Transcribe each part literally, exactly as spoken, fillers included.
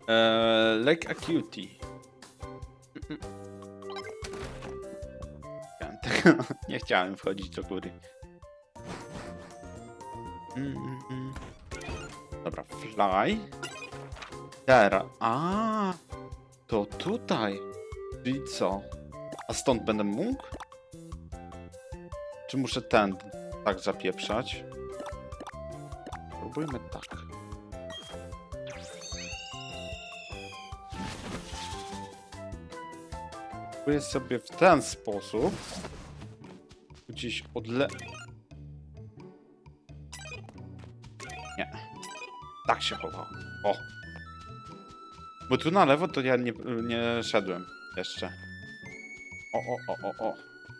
Eee, Lake Acuity. Nie chciałem wchodzić do góry. Mm, mm, mm. Dobra, fly. Teraz. A, to tutaj. Czyli co? A stąd będę mógł? Czy muszę ten tak zapieprzać? Próbujmy tak. Próbuję sobie w ten sposób gdzieś odle... Nie. Tak się chowało. O! Bo tu na lewo to ja nie, nie szedłem jeszcze. O, o, o, o, o.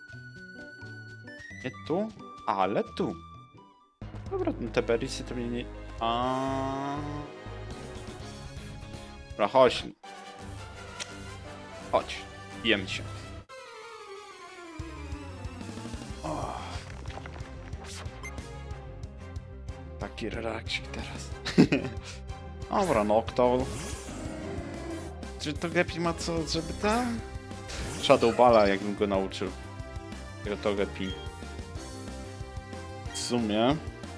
Nie tu, ale tu. Dobra, te berrysy to mnie nie... A. Dobra, chodź. Chodź. Jem się. O. Taki relaksik teraz. Dobra, Noctowl. Czy to Gepi ma co, żeby tam? Shadow Balla, jakbym go nauczył. Tego to Gepi. W sumie...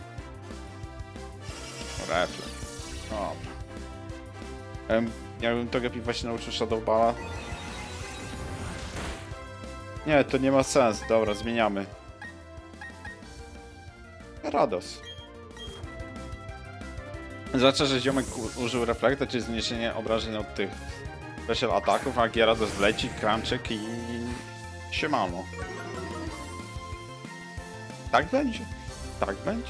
Refleks. Dobra. Um, jakbym to Gepi właśnie nauczył Shadow Balla. Nie, to nie ma sensu. Dobra, zmieniamy. Rados. Zwłaszcza, że ziomek użył reflekta, czyli zniesienie obrażeń od tych special ataków, a Gyarados wleci, kramczyk i... siemano. Tak będzie. Tak będzie.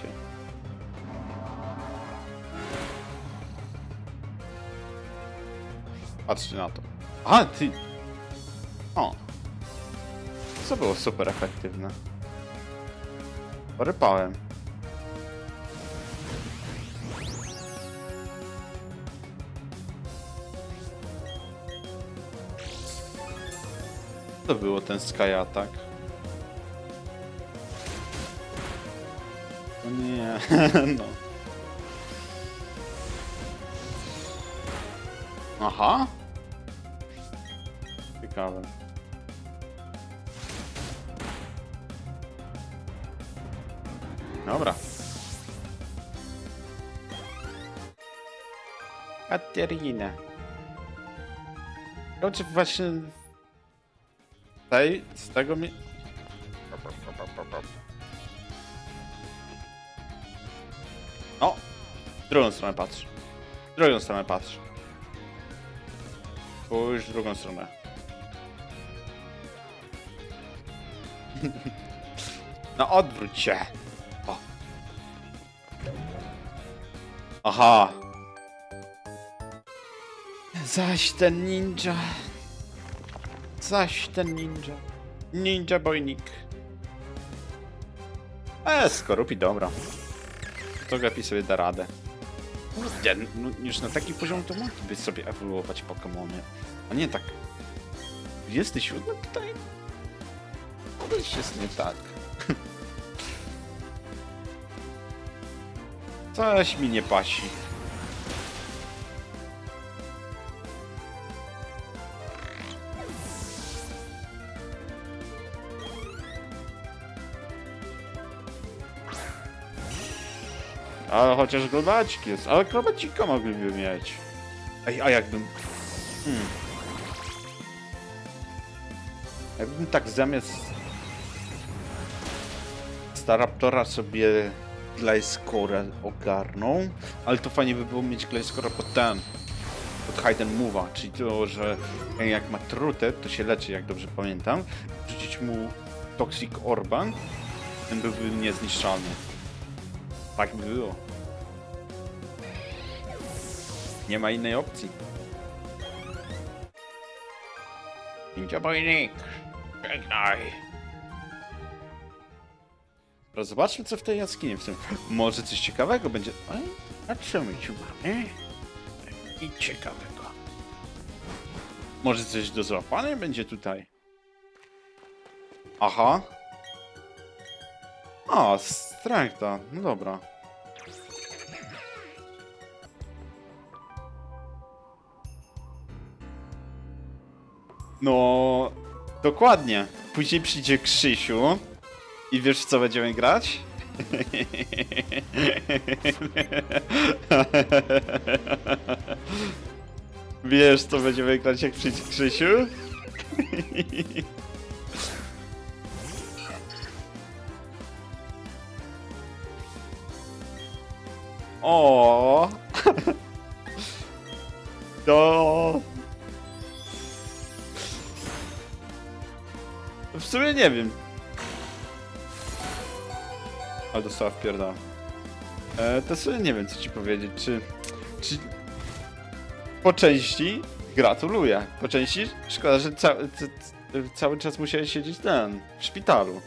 Patrzcie na to. A, ty... O. Co było super efektywne. Porypałem. Co to było ten Sky Attack? No nie, no. Aha. Ciekawe. Dobra. Katerina. Czy właśnie tej, z tego mi... O! W drugą stronę patrz. W drugą stronę patrz. Pójdź w drugą stronę. No odwróć się. O. Aha. Zaś ten ninja. Zaś ten ninja. Ninja bojnik. Eee, skorupi, dobra. To Gepi sobie da radę. Ja, no, już na taki poziom to mogliby sobie ewoluować Pokemony. A nie tak. dwudziesty siódmy tutaj? Coś jest nie tak. Coś mi nie pasi. Ale chociaż globacik jest, ale globacika mogliby mieć. Ej, a jakbym... Hmm. Jakbym tak zamiast... Staraptora sobie Gliscora ogarnął, ale to fajnie by było mieć Gliscora pod ten, pod Hidden Move'a, czyli to, że jak ma trutę, to się leczy, jak dobrze pamiętam, rzucić mu Toxic Orban, ten byłby niezniszczalny. Tak by było. Nie ma innej opcji. Ninja bojnik, żegnaj. Zobaczmy, co w tej jaskini. W tym. Może coś ciekawego będzie. A co my tu mamy? I ciekawego. Może coś do złapania będzie tutaj. Aha. A, strengta. No dobra. No, dokładnie. Później przyjdzie Krzysiu i wiesz, w co będziemy grać? Wiesz, co będziemy grać, jak przyjdzie Krzysiu? O. Do. W sumie nie wiem. Ale dostała wpierdala. E, to sobie nie wiem, co ci powiedzieć. Czy... Czy... Po części gratuluję. Po części szkoda, że ca ca cały czas musiałeś siedzieć ten... w szpitalu.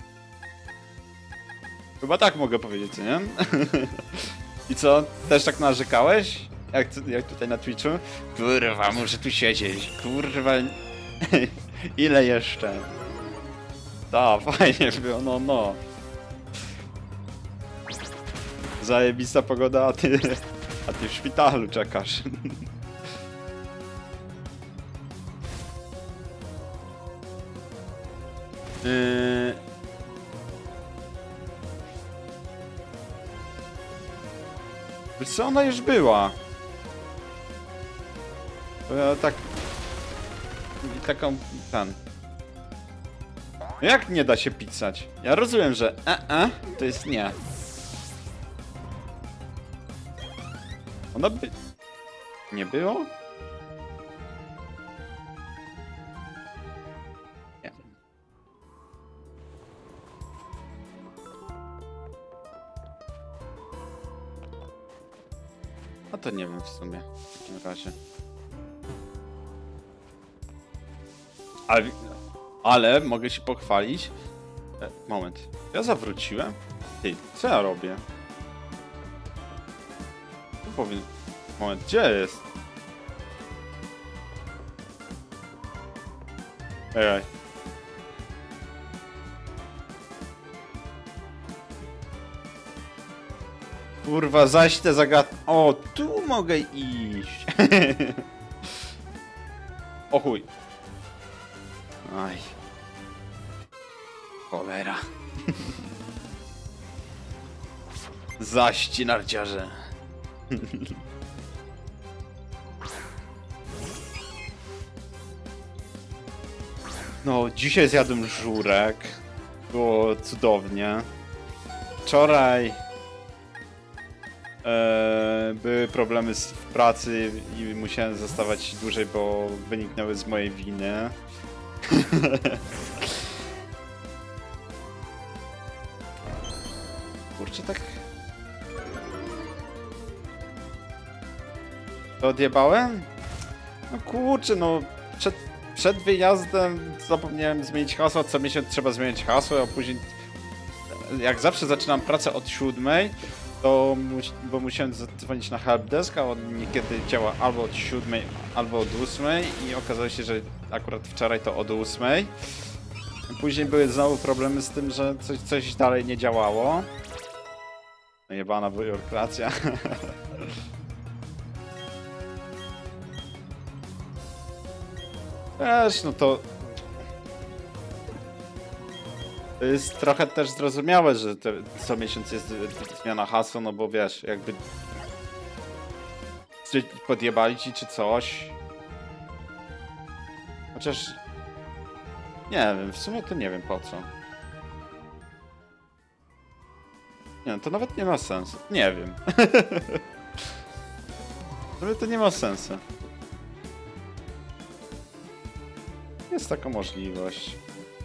Chyba tak mogę powiedzieć, co nie? I co? Też tak narzekałeś? Jak, jak tutaj na Twitchu? Kurwa, muszę tu siedzieć. Kurwa... Ile jeszcze? Da, fajnie było, no no. Zajebista pogoda, a ty... A ty w szpitalu czekasz. Yy... Wiesz co, ona już była. Bo ja tak... Taką... ten... Jak nie da się pisać? Ja rozumiem, że e, e to jest nie. Ona by... Nie było? Nie. A to nie wiem w sumie, w takim razie. Ale... Ale mogę się pochwalić. E, moment. Ja zawróciłem? Ty, co ja robię? Tu powiem... Moment, gdzie jest? Ej. Kurwa, zaś te zagadki... O, tu mogę iść. O chuj. Aj. Cholera. Zaści narciarze. No, dzisiaj zjadłem żurek. Było cudownie. Wczoraj e, były problemy z, w pracy i musiałem zostawać dłużej, bo wyniknęły z mojej winy. Kurczę, tak... To odjebałem? No kurczę, no... Przed, przed wyjazdem zapomniałem zmienić hasło, co miesiąc trzeba zmieniać hasło, a później... Jak zawsze zaczynam pracę od siódmej, to mus, bo musiałem zadzwonić na helpdesk, a on niekiedy działa albo od siódmej, albo od ósmej i okazało się, że akurat wczoraj to od ósmej. Później były znowu problemy z tym, że coś, coś dalej nie działało. No jebana biurokracja. Wiesz, no to... To jest trochę też zrozumiałe, że te, co miesiąc jest zmiana hasła, no bo wiesz, jakby... Czy podjebali ci czy coś. Chociaż... Nie wiem, w sumie to nie wiem po co. Nie, to nawet nie ma sensu. Nie wiem. W sumie to nie ma sensu. Jest taka możliwość.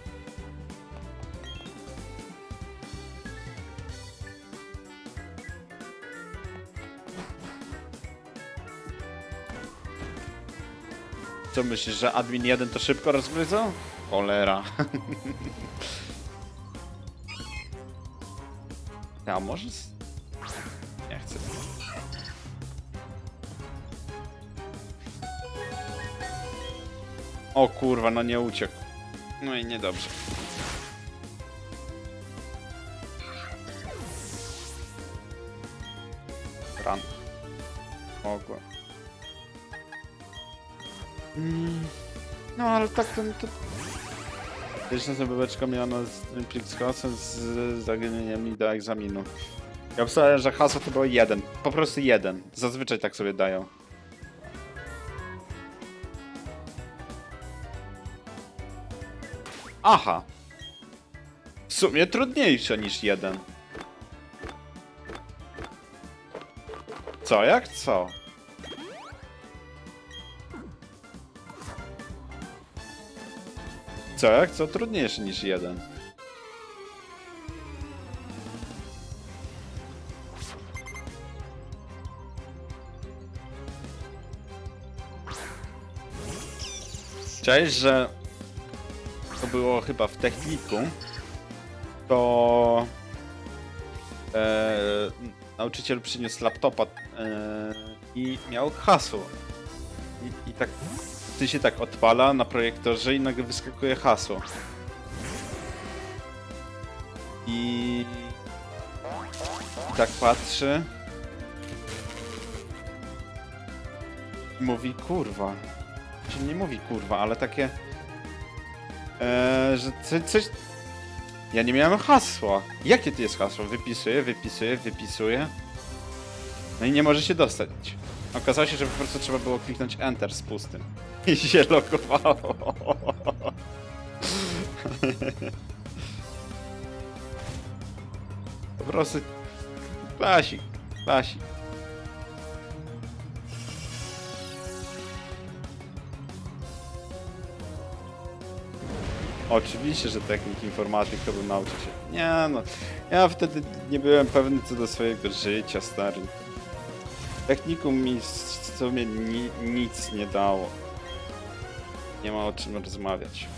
Co myślisz, że admin jeden to szybko rozgryzą? Cholera. A może... Nie chcę. O kurwa, no nie uciekł. No i niedobrze. Run. Mogłem. Mm. No ale tak to... to... Jeszcze zabaweczka miała na Pix hasłem z zagadnieniami do egzaminu. Ja myślałem, że hasło to było jeden. Po prostu jeden. Zazwyczaj tak sobie dają. Aha. W sumie trudniejsze niż jeden. Co jak co? Co jak co trudniejsze niż jeden. Cześć, że to było chyba w techniku, to e, nauczyciel przyniósł laptopa e, i miał hasło. I, i tak ty się tak odpala na projektorze i nagle wyskakuje hasło. I tak patrzy i mówi kurwa. Czy nie mówi kurwa, ale takie e, że coś, coś... Ja nie miałem hasła. Jakie to jest hasło? Wypisuję, wypisuję, wypisuję. No i nie może się dostać. Okazało się, że po prostu trzeba było kliknąć Enter z pustym. I się logowało. Po prostu... Klasik, klasik. Oczywiście, że technik informatyk to był nauczyciel. Nie no, ja wtedy nie byłem pewny co do swojego życia, stary. Technikum mi w sumie ni nic nie dało. Nie ma o czym rozmawiać.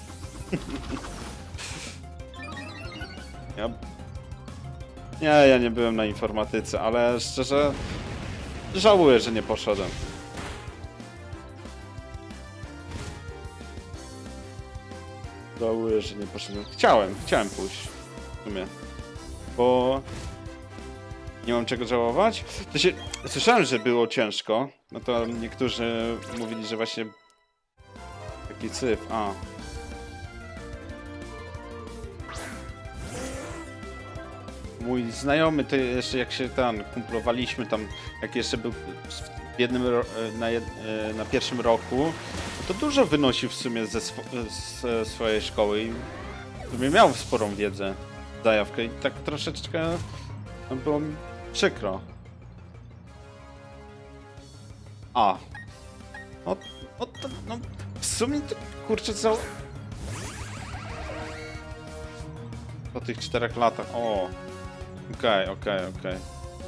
ja... Nie, ja nie byłem na informatyce, ale szczerze żałuję, że nie poszedłem. Żałuję, że nie poszedłem. Chciałem, chciałem pójść. W sumie. Bo... Nie mam czego żałować. To się... Słyszałem, że było ciężko. No to niektórzy mówili, że właśnie... Taki syf. A. Mój znajomy, to jeszcze jak się tam kumplowaliśmy tam, jak jeszcze był w jednym na, jed... na pierwszym roku, to dużo wynosił w sumie ze, sw ze swojej szkoły i w sumie miał sporą wiedzę, zajawkę i tak troszeczkę no, było mi przykro. A. No, no, to, no w sumie to kurczę co... Po tych czterech latach, o. Okej, okej, okej.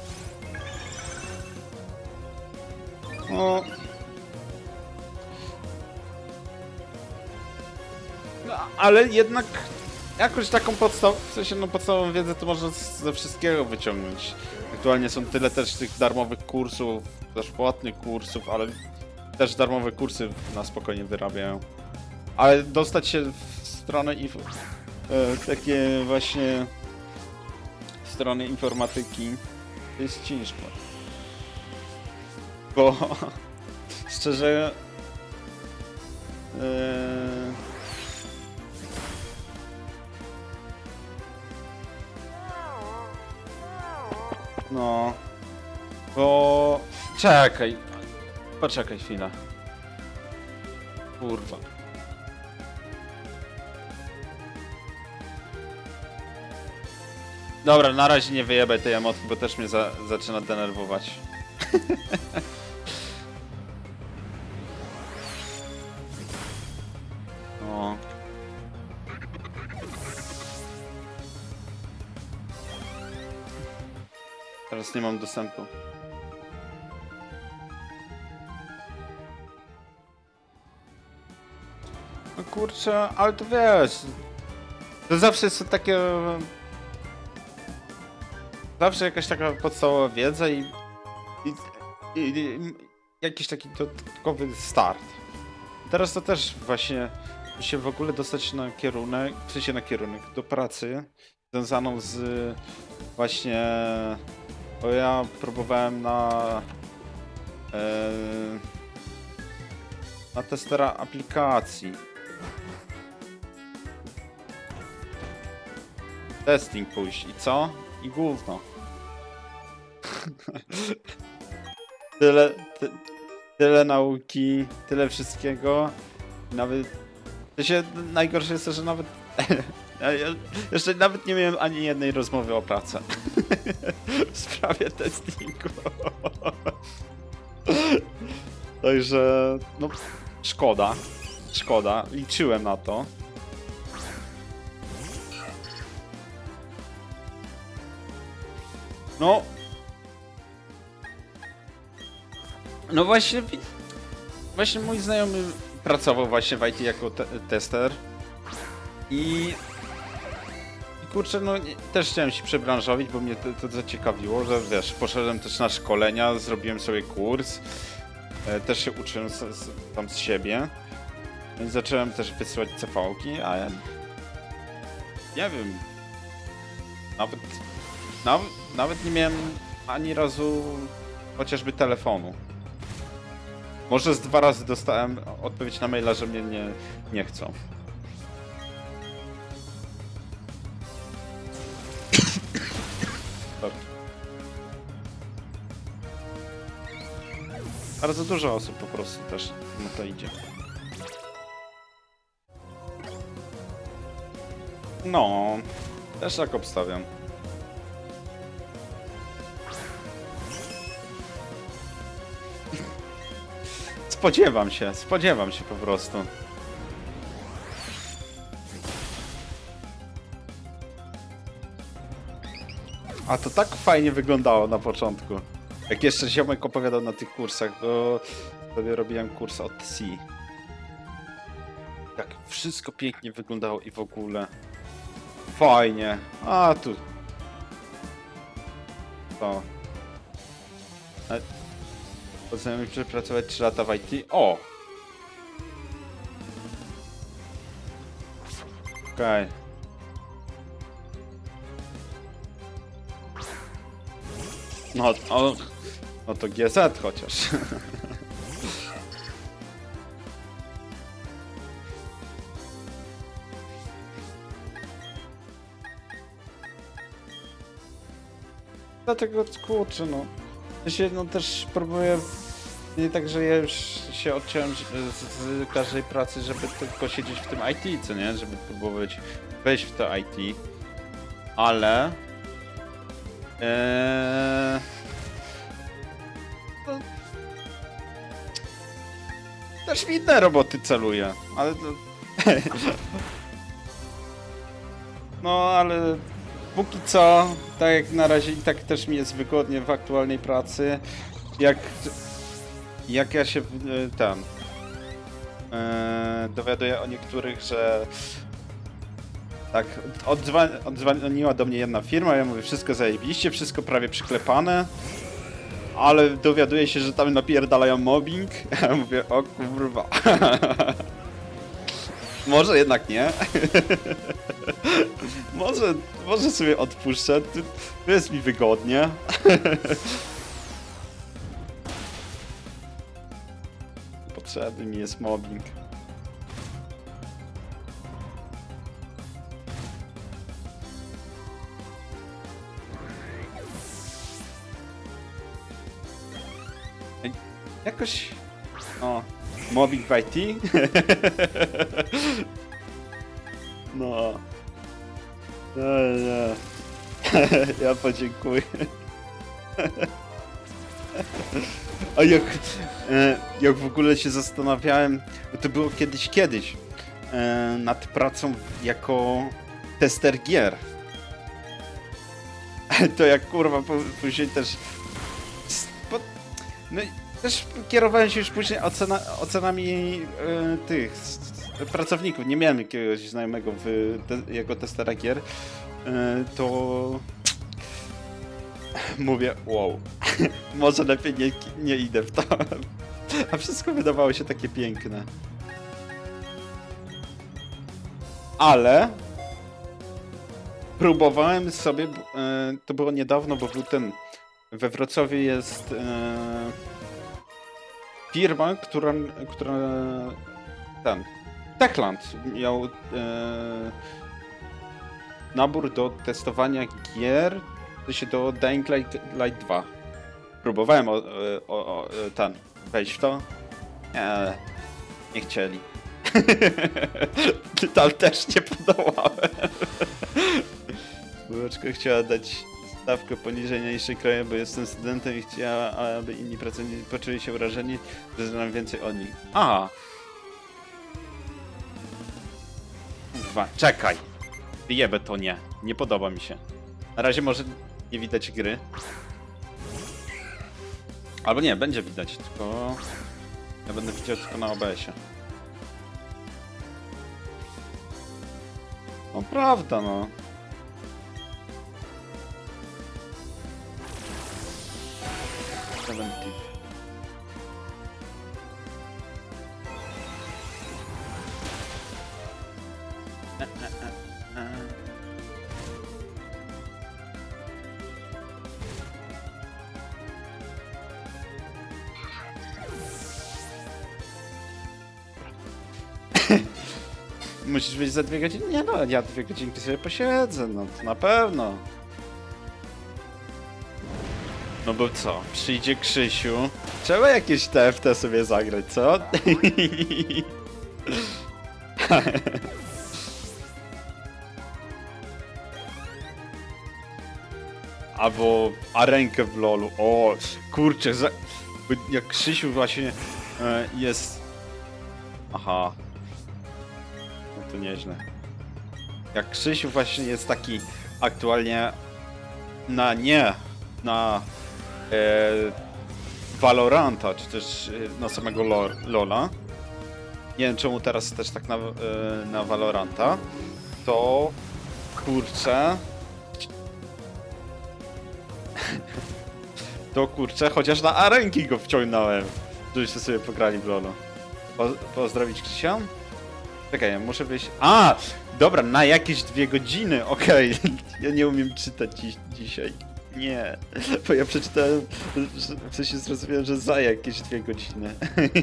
No... No, ale jednak jakoś taką podstawową, w sensie no podstawową wiedzę to można ze wszystkiego wyciągnąć. Aktualnie są tyle też tych darmowych kursów, też płatnych kursów, ale też darmowe kursy na spokojnie wyrabiają. Ale dostać się w stronę i e, takie właśnie strony informatyki to jest ciężko. Bo szczerze e, no, bo... Czekaj. Poczekaj chwilę. Kurwa. Dobra, na razie nie wyjebaj tej emotki, bo też mnie za zaczyna denerwować. No. Teraz nie mam dostępu. No kurczę, ale to wiesz... To zawsze jest takie... Zawsze jakaś taka podstawowa wiedza i... I, i, i jakiś taki dodatkowy start. Teraz to też właśnie... się w ogóle dostać na kierunek... W sensie na kierunek do pracy związaną z... Właśnie... Bo ja próbowałem na... Yy, na testera aplikacji. Testing pójść i co? I gówno. tyle, ty, tyle nauki, tyle wszystkiego. Nawet... To się najgorsze jest to, że nawet... ja jeszcze nawet nie miałem ani jednej rozmowy o pracę. w sprawie testingu. Także... no... Szkoda. Szkoda. Liczyłem na to. No... No właśnie... Właśnie mój znajomy pracował właśnie w I T jako te tester. I... I kurczę, no też chciałem się przebranżowić, bo mnie to, to zaciekawiło, że wiesz, poszedłem też na szkolenia, zrobiłem sobie kurs. E, też się uczyłem z, z, tam z siebie. Więc zacząłem też wysyłać C V-ki, a ja... Nie wiem... Nawet... Nawet, nawet nie miałem ani razu chociażby telefonu. Może z dwa razy dostałem odpowiedź na maila, że mnie nie, nie chcą. Bardzo dużo osób po prostu też na to idzie. No, też tak obstawiam. Spodziewam się, spodziewam się po prostu. A to tak fajnie wyglądało na początku. Jak jeszcze ziomek opowiadał na tych kursach, bo sobie robiłem kurs od C. Tak wszystko pięknie wyglądało i w ogóle. Fajnie. A tu. To. Poznajemy przepracować trzy lata w I T. O! Okej. Okay. No, no, no to G Z chociaż. Dlatego kurczę, no. Ja się no, też próbuję. Nie tak, że ja już się odciąłem z, z każdej pracy, żeby tylko siedzieć w tym I T, co nie? Żeby próbować wejść w to I T. Ale... Eee... No, też w inne roboty celuję, ale... To... No, ale... Póki co, tak jak na razie i tak też mi jest wygodnie w aktualnej pracy. Jak... Jak ja się tam yy, dowiaduję o niektórych, że tak odzwa odzwoniła do mnie jedna firma, ja mówię wszystko zajebiście, wszystko prawie przyklepane, ale dowiaduję się, że tam napierdalają mobbing, ja mówię o kurwa. Może jednak nie. może, może sobie odpuszczę, tu, tu jest mi wygodnie. Potrzebny mi jest mobbing. Jakoś... O, mobbing w I T? No. Nie, nie. Ja podziękuję. A jak, jak w ogóle się zastanawiałem, bo to było kiedyś, kiedyś, nad pracą jako tester gier. To jak kurwa później też... No też kierowałem się już później ocena, ocenami tych pracowników. Nie miałem jakiegoś znajomego w, te, jako testera gier. To... Mówię, wow, może lepiej nie, nie idę w to. A wszystko wydawało się takie piękne. Ale próbowałem sobie, to było niedawno, bo był ten, we Wrocławiu jest firma, która, która ten, Techland miał e, nabór do testowania gier, to się do Dying Light, Light dwa. Próbowałem o, o, o, ten, wejść w to. Nie, nie chcieli. Tam też nie podołałem. Bułeczka chciała dać stawkę poniżej niższej kraja, bo jestem studentem i chciała, aby inni pracownicy poczuli się urażeni, że znam więcej o nich. Aha. Dwa. Czekaj. Jebę to nie. Nie podoba mi się. Na razie może nie widać gry. Albo nie, będzie widać, tylko... Ja będę widział tylko na O B S-ie. No prawda, no. seventy. E, e, e, e. Musisz być za dwie godziny? Nie no, ja dwie godzinki sobie posiedzę, no to na pewno. No bo co, przyjdzie Krzysiu, trzeba jakieś T F T sobie zagrać, co? Albo arenkę w lolu, o kurczę, za... jak Krzysiu właśnie e, jest... Aha. No to nieźle. Jak Krzysiu właśnie jest taki aktualnie na nie, na e, Valoranta, czy też e, na samego lor, Lola. Nie wiem czemu teraz też tak na, e, na Valoranta. To kurczę. To kurczę, chociaż na arenki go wciągnąłem, żebyście sobie pograli w Lolo. Po, pozdrowić Krzysia? Czekaj, muszę wyjść... A! Dobra, na jakieś dwie godziny, okej. Okay. Ja nie umiem czytać dziś, dzisiaj. Nie, bo ja przeczytałem, w sensie zrozumiałem, że za jakieś dwie godziny.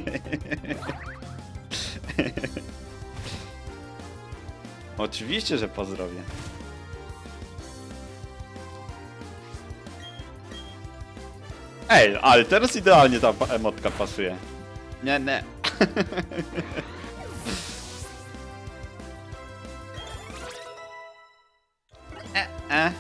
Oczywiście, że pozdrowię. Ej, ale teraz idealnie ta emotka pasuje. Nie, nie. e, e.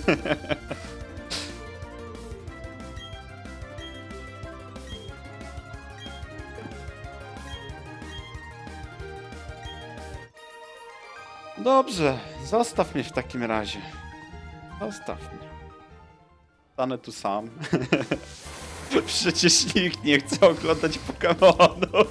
Dobrze, zostaw mnie w takim razie. Zostaw mnie. Stanę tu sam. Przecież nikt nie chce oglądać Pokémonów.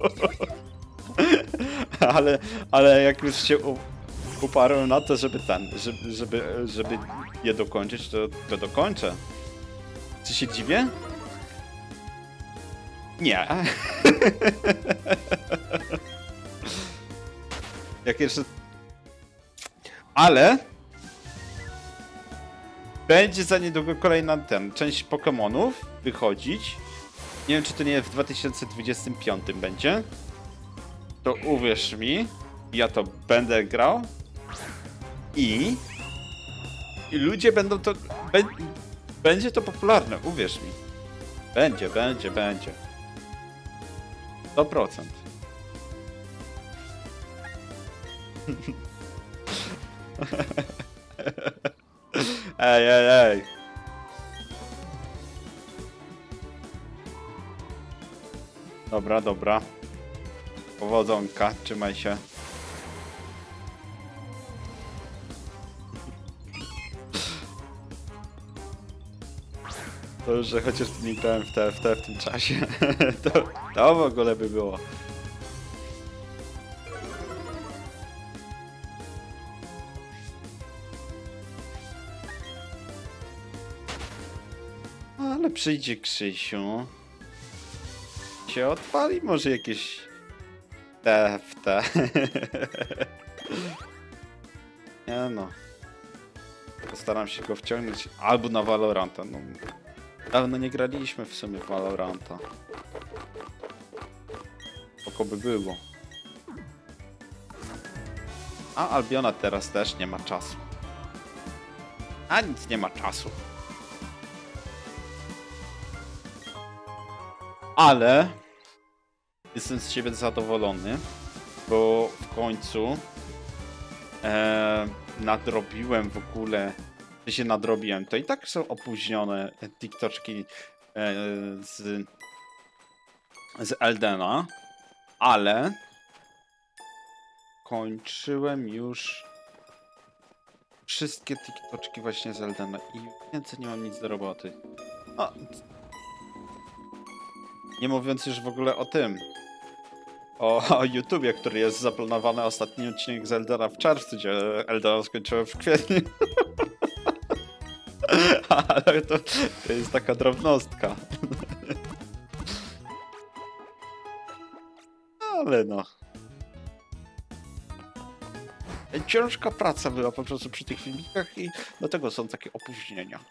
ale, ale jak już się uparłem na to, żeby ten, żeby, żeby, żeby je dokończyć, to, to dokończę. Czy się dziwię? Nie. Jak jeszcze... Ale... Będzie za niedługo kolejna ten, część Pokémonów wychodzić. Nie wiem, czy to nie w dwa tysiące dwudziestym piątym będzie. To uwierz mi, ja to będę grał. I... I ludzie będą to... Be, będzie to popularne, uwierz mi. Będzie, będzie, będzie. sto procent. Ej, ej, ej. Dobra, dobra. Powodzonka, trzymaj się. To już, że chociaż nie grałem w T F T w tym czasie, to, to w ogóle by było. Ale przyjdzie Krzysiu. Się odpali może jakieś T F T. Nie no. Postaram się go wciągnąć albo na Valoranta. No, dawno nie graliśmy w sumie w Valoranta. spoko by było. A Albiona teraz też nie ma czasu. A nic nie ma czasu. Ale jestem z siebie zadowolony, bo w końcu e, nadrobiłem w ogóle, że się nadrobiłem. To i tak są opóźnione TikToczki e, z, z Eldena, ale kończyłem już wszystkie TikToczki właśnie z Eldena i więcej nie mam nic do roboty. No, nie mówiąc już w ogóle o tym, o, o YouTubie, który jest zaplanowany ostatni odcinek z Eldena w czerwcu, gdzie Eldena skończyłem w kwietniu. Ale to, to jest taka drobnostka. Ale no. Ciężka praca była po prostu przy tych filmikach i dlatego są takie opóźnienia.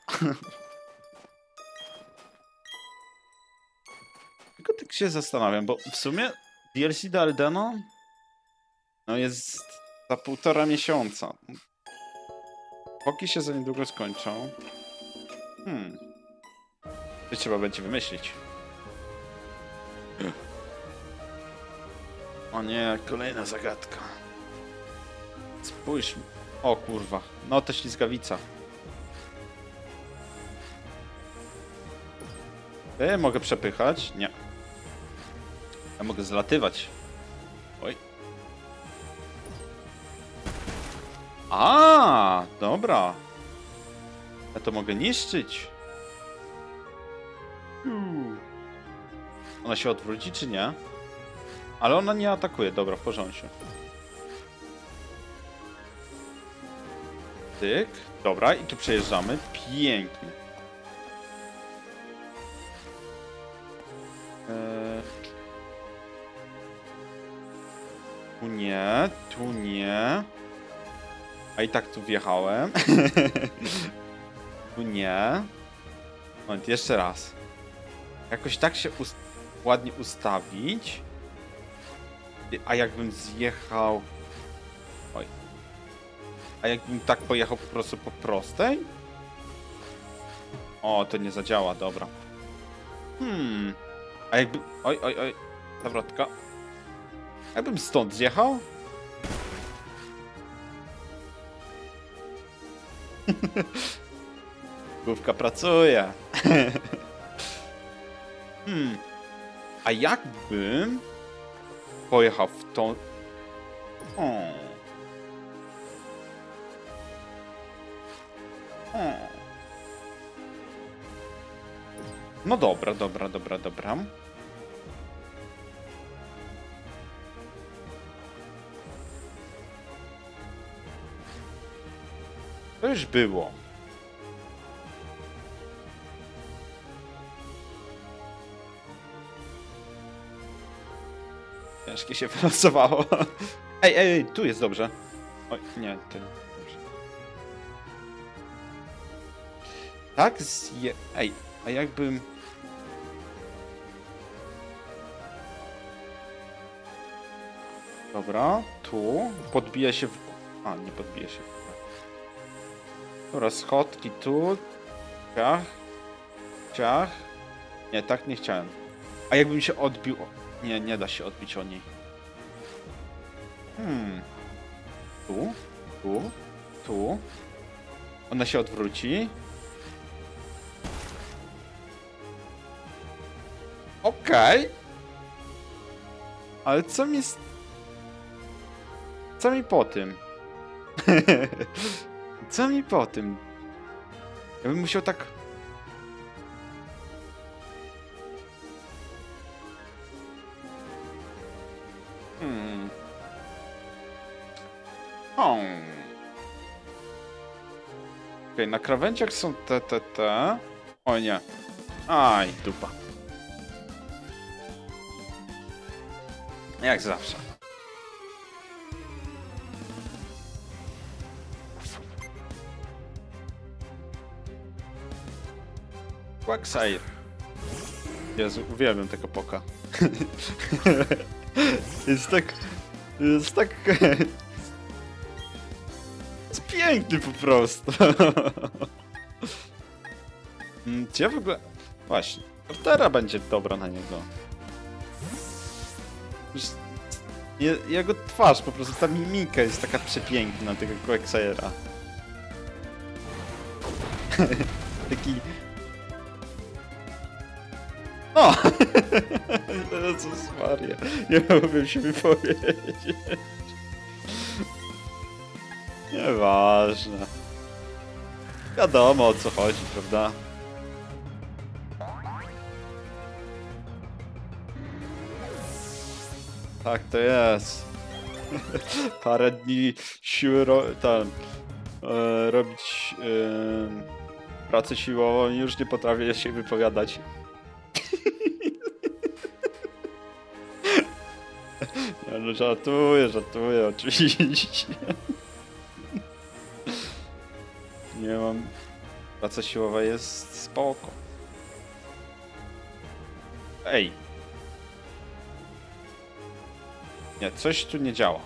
Tylko tak się zastanawiam, bo w sumie D L C do Eldena no jest za półtora miesiąca. Boki się za niedługo skończą. Hmm. To trzeba będzie wymyślić. O nie, kolejna zagadka. Spójrz. O kurwa. No to ślizgawica. Ja mogę przepychać? Nie. Ja mogę zlatywać. Oj. A, dobra. Ja to mogę niszczyć. Hmm. Ona się odwróci, czy nie? Ale ona nie atakuje. Dobra, w porządku. Tyk. Dobra, i tu przejeżdżamy. Pięknie. Eee... Tu nie, tu nie. A i tak tu wjechałem. Tu nie. Moment, jeszcze raz. Jakoś tak się ust ładnie ustawić. A jakbym zjechał... Oj. A jakbym tak pojechał po prostu po prostej? O, to nie zadziała, dobra. Hmm. A jakby... Oj, oj, oj. Zawrotka. Jakbym stąd zjechał? Główka pracuje. Hmm. A jakbym pojechał w tą... O. O. No dobra, dobra, dobra, dobra. To już było. Ciężkie się wylosowało. Ej, ej, ej, tu jest dobrze. Oj, nie, to dobrze. Tak zje... Ej, a jakbym... Dobra, tu. Podbija się w... A, nie podbija się w... Dobra, schodki tu. Ciach. Ciach. Nie, tak nie chciałem. A jakbym się odbił... Nie, nie da się odbić o niej. Hmm. Tu. Tu. Tu. Ona się odwróci. Okej. Okay. Ale co mi... Co mi po tym? Co mi po tym? Ja bym musiał tak... Hmm. Hmm. Okej, okay, na krawędziach są te, te, te. O nie. Aj, dupa. Jak zawsze. Quagsire. Jezu, uwielbiam tego poka. Jest tak... Jest tak... Jest piękny po prostu. Czy ja w ogóle... Właśnie. Tortera będzie dobra na niego. Jego twarz, po prostu ta mimika jest taka przepiękna tego Quagsires. Taki... O! Jezus Maria, nie mogłem się wypowiedzieć. Nieważne. Wiadomo o co chodzi, prawda? Tak to jest. Parę dni siły ro tam, e, robić e, pracę siłową i już nie potrafię się wypowiadać. Ja no żartuję, żartuję oczywiście. Nie mam... Praca siłowa jest spoko. Ej. Nie, coś tu nie działa.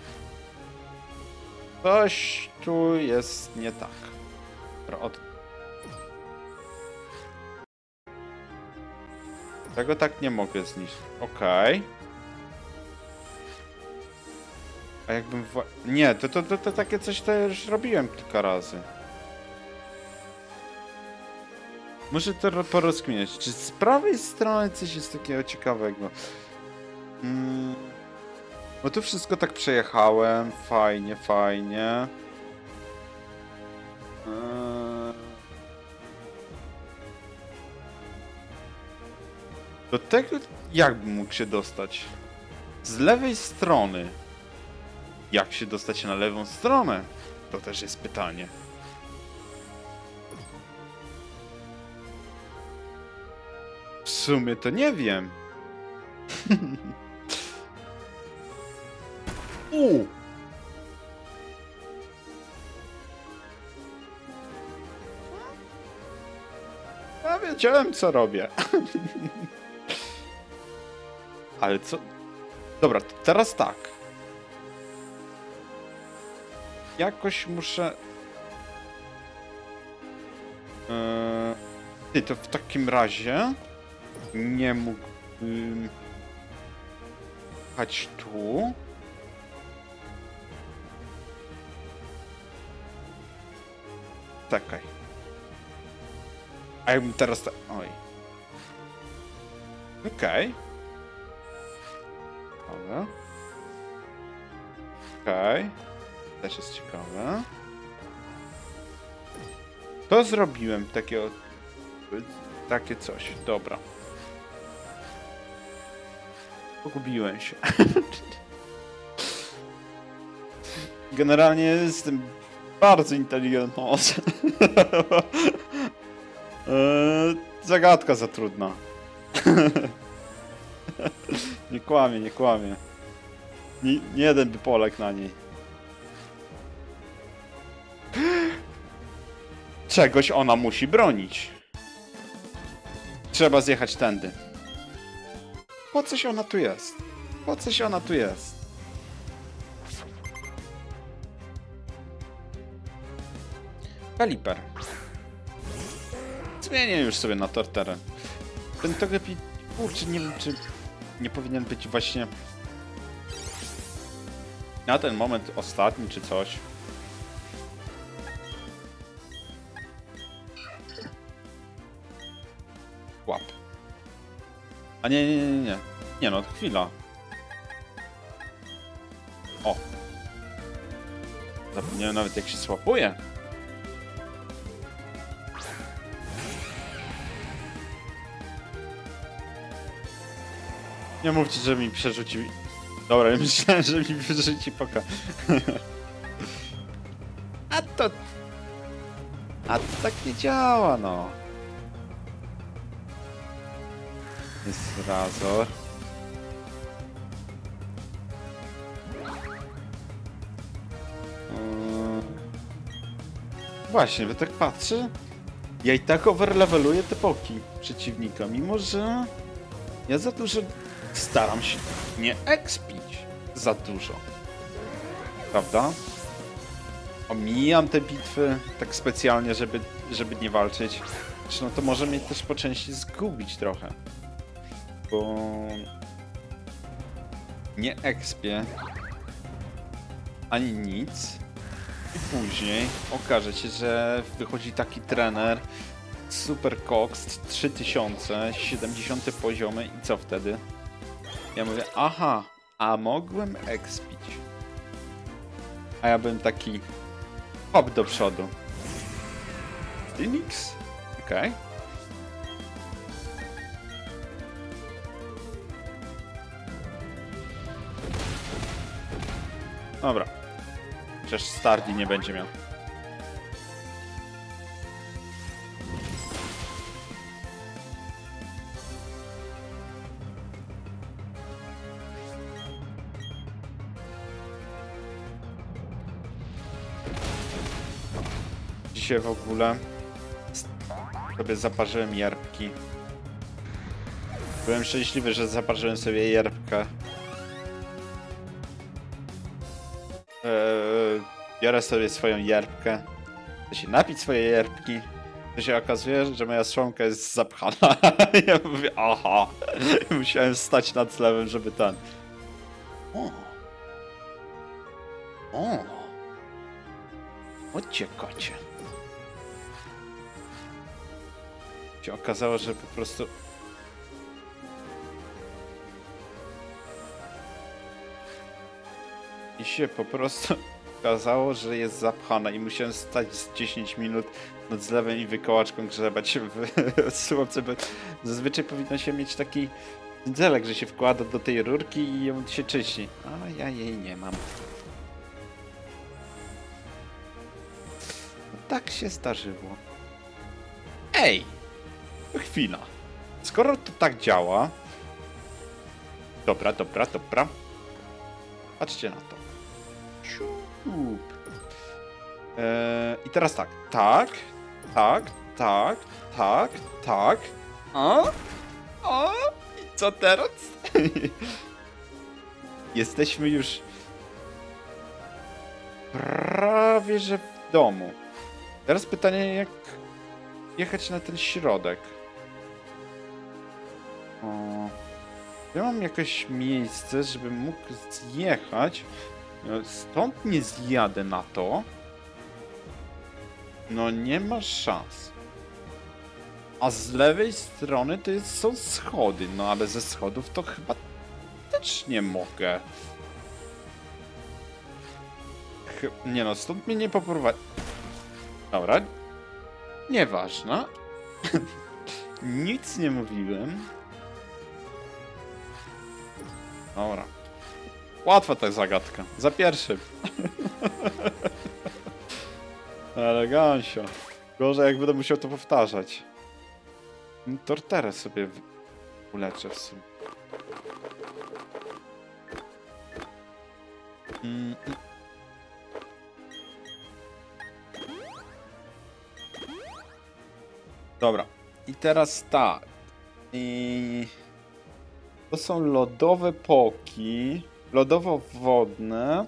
Coś tu jest nie tak. Od... Tego tak nie mogę zniszczyć. Okej. Okay. A jakbym... Wła... Nie, to, to, to, to takie coś to już robiłem kilka razy. Muszę to porozkminiać. Czy z prawej strony coś jest takiego ciekawego? Hmm. No tu wszystko tak przejechałem. Fajnie, fajnie. Eee... Do tego jakbym mógł się dostać? Z lewej strony. Jak się dostać na lewą stronę? To też jest pytanie. W sumie to nie wiem. U. Ja wiedziałem co robię. Ale co? Dobra, to teraz tak. Jakoś muszę... Eee... Ty, to w takim razie... Nie mógłbym... Chodź tu... Czekaj. A jakbym teraz... Oj. Okej. Okay. Dobra. Okej. Okay. Też jest ciekawe. To zrobiłem takiego... Takie coś. Dobra. Pogubiłem się. Generalnie jestem bardzo inteligentną osobą. eee, zagadka za trudna. Nie kłamie, nie kłamie. Nie, nie jeden by poległ na niej. Czegoś ona musi bronić. Trzeba zjechać tędy. Po coś ona tu jest? Po coś ona tu jest? Kaliper. Zmienię już sobie na torterę. Ten to lepiej... Kurczę, nie wiem, czy nie powinien być właśnie... Na ten moment ostatni, czy coś. Łap. A nie, nie, nie, nie. Nie no, chwila. O. Zapomniałem nawet jak się słapuje. Nie mówcie, że mi przerzuci... Dobra, ja myślałem, że mi przerzuci poka. A to... A to tak nie działa, no. Jest Razor. Yy... Właśnie, bo tak patrzę. Ja i tak overleveluję te poki przeciwnika, mimo że ja za dużo staram się nie expić. za dużo. Prawda? Omijam te bitwy tak specjalnie, żeby, żeby nie walczyć. No to może mnie też po części zgubić trochę. Bo nie expię ani nic. I później okaże się, że wychodzi taki trener Super Cox trzy tysiące, siedemdziesiąty poziomy i co wtedy? Ja mówię, aha, a mogłem expić. A ja byłem taki hop do przodu. Phoenix? Okej. Okay. Dobra. Chociaż Stardi nie będzie miał. Dzisiaj w ogóle sobie zaparzyłem jerbki. Byłem szczęśliwy, że zaparzyłem sobie jerbkę. Eee, biorę sobie swoją jerbkę. Chcę się napić swoje jerbki. To się okazuje, że moja strzonka jest zapchana. Ja mówię, aha. Musiałem stać nad zlewem, żeby ten... O. O. Chodźcie, kocie. Się okazało, że po prostu... I się po prostu okazało, że jest zapchana i musiałem stać z dziesięć minut nad zlewem i wykołaczką grzebać w słomce, bo zazwyczaj powinno się mieć taki dzelek, że się wkłada do tej rurki i ją się czyści. A ja jej nie mam. Tak się zdarzyło. Ej! Chwila. Skoro to tak działa... Dobra, dobra, dobra. Patrzcie na to. Eee, I teraz tak. Tak, tak, tak, tak, tak. A? A? I co teraz? Jesteśmy już prawie że w domu. Teraz pytanie, jak jechać na ten środek. O, ja mam jakieś miejsce, żebym mógł zjechać. Stąd nie zjadę na to. No nie ma szans. A z lewej strony to jest, są schody. No ale ze schodów to chyba też nie mogę. Ch nie no, stąd mnie nie poprowadzi. Dobra. Nieważne. Nic nie mówiłem. Dobra. Łatwa ta zagadka. Za pierwszym. Elegancio. Gorzej jak będę musiał to powtarzać. Torterę sobie uleczę w sumie. Mm -mm. Dobra. I teraz tak. I... To są lodowe poki. Lodowo-wodne.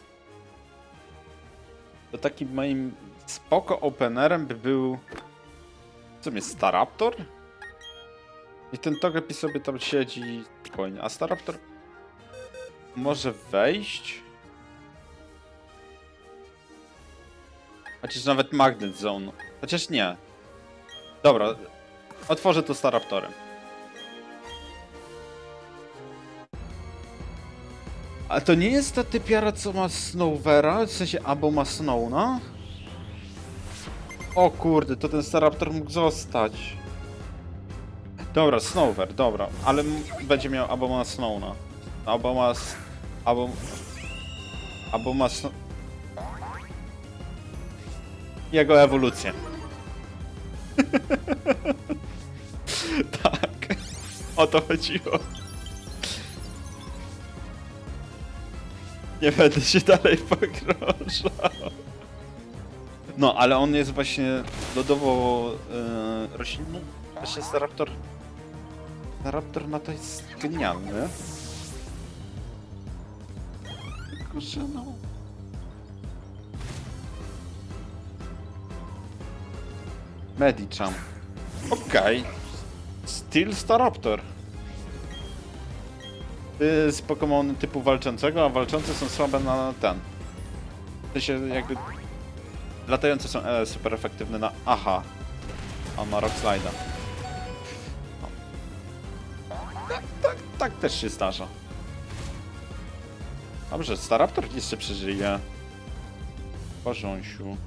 To takim moim spoko openerem by był... Co jest Staraptor? I ten Togepi sobie tam siedzi spokojnie. A Staraptor może wejść? Chociaż nawet Magnet Zone. Chociaż nie. Dobra. Otworzę to Staraptorem. A to nie jest ta typiara, co ma Snowvera? W sensie, albo ma Snowna? O kurde, to ten Staraptor mógł zostać. Dobra, Snowver, dobra. Ale będzie miał albo ma Snowna. Albo ma... Albo... Albo ma Snow... Jego ewolucję. Tak. O to chodziło. Nie będę się dalej pogrążał. No, ale on jest właśnie lodowo yy, roślinny. Właśnie Staraptor. Staraptor na to jest genialny. kurzyną. Medicham. Okej. Okay. Steel Staraptor. Z Pokémon typu walczącego, a walczące są słabe na ten. To się jakby... Latające są e, super efektywne na aha. A na Rock Slide'a. No. Tak, tak, tak też się zdarza. Dobrze, Staraptor jeszcze przeżyje. Porząsiu.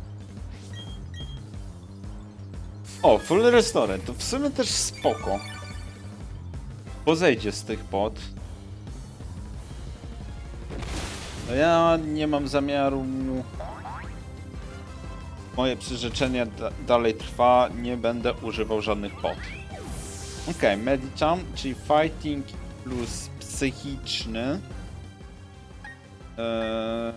O, Full Restore. To w sumie też spoko. Bo zejdzie z tych pod. No ja nie mam zamiaru... Moje przyrzeczenie da dalej trwa. Nie będę używał żadnych pod. Ok, Medicham, czyli Fighting plus psychiczny. Eee...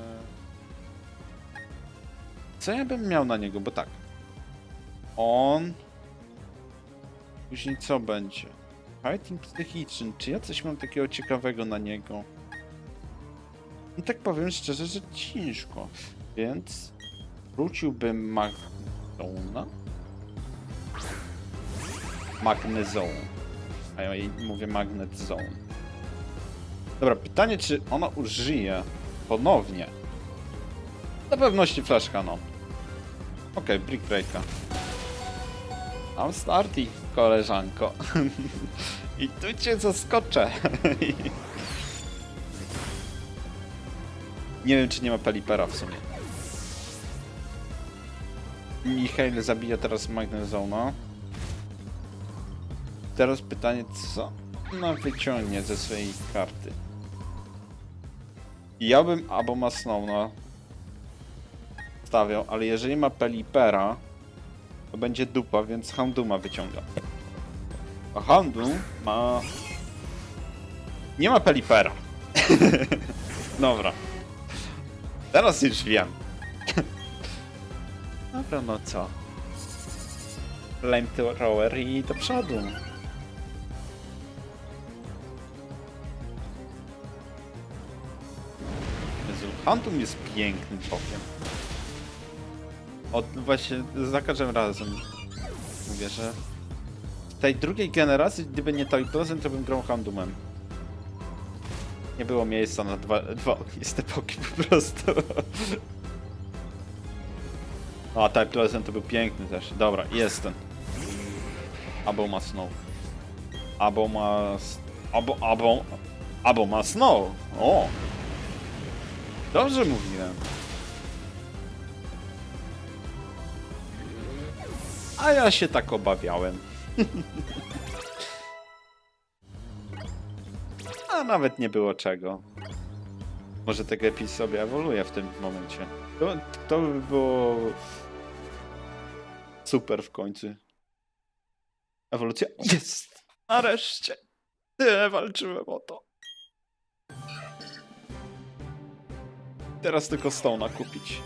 Co ja bym miał na niego? Bo tak. On... Później co będzie? Fighting psychiczny. Czy ja coś mam takiego ciekawego na niego? I tak powiem szczerze, że ciężko. Więc... Wróciłbym Magnezona. Magnezone. A ja jej mówię Magnet Zone. Dobra, pytanie, czy ona użyje ponownie? Na pewności Flash Cannon. Okej, okay, Brick Breaka. Mam starty, koleżanko. I tu cię zaskoczę. Nie wiem, czy nie ma Pelipera w sumie. Michael zabija teraz Magnezona. Teraz pytanie, co ona wyciągnie ze swojej karty? Ja bym Abomasnowna stawiał, ale jeżeli ma Pelipera, to będzie dupa, więc Hounduma wyciąga. A Houndum ma... Nie ma Pelipera. Dobra. Teraz już wiem. Dobra, no co? Flamethrower i do przodu. Jezu, Houndum jest pięknym pokiem. Od właśnie za każdym razem mówię, że w tej drugiej generacji, gdyby nie Typhlosion, to bym grał Houndumem. Nie było miejsca na dwa, dwa ogniste poki po prostu. A Typhlosion to był piękny też. Dobra, jest ten. Abo ma Snow. Abo ma... Abo, abo... Abo ma Snow. O! Dobrze mówiłem. A ja się tak obawiałem. A nawet nie było czego. Może tego Epi sobie ewoluuje w tym momencie. To, to by było... Super w końcu. Ewolucja. Jest! Nareszcie! Tyle walczyłem o to. Teraz tylko Stone'a kupić.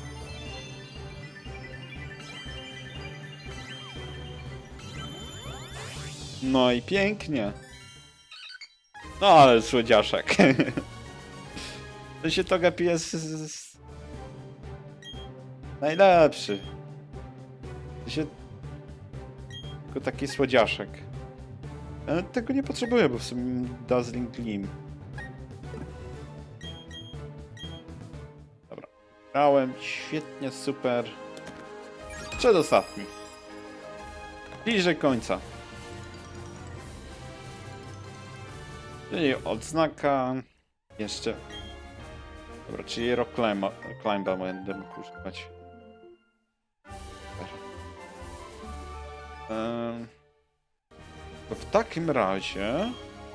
No i pięknie. No ale słodziaszek. To się Togepi jest... najlepszy. To się... Tylko taki słodziaszek. Ale tego nie potrzebuję, bo w sumie Dazzling Gleam. Dobra. Grałem świetnie, super. Przedostatni. Bliżej końca. Czyli odznaka. Jeszcze. Dobra, czyli Rock Climba, Climba będę mógł używać. Um, to w takim razie...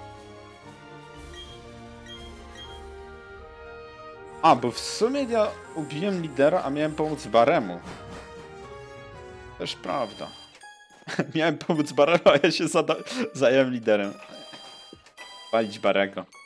A, bo w sumie ja ubiłem lidera, a miałem pomóc Baremu. Też prawda. Miałem pomóc Baremu, a ja się zająłem liderem. Palić Barego.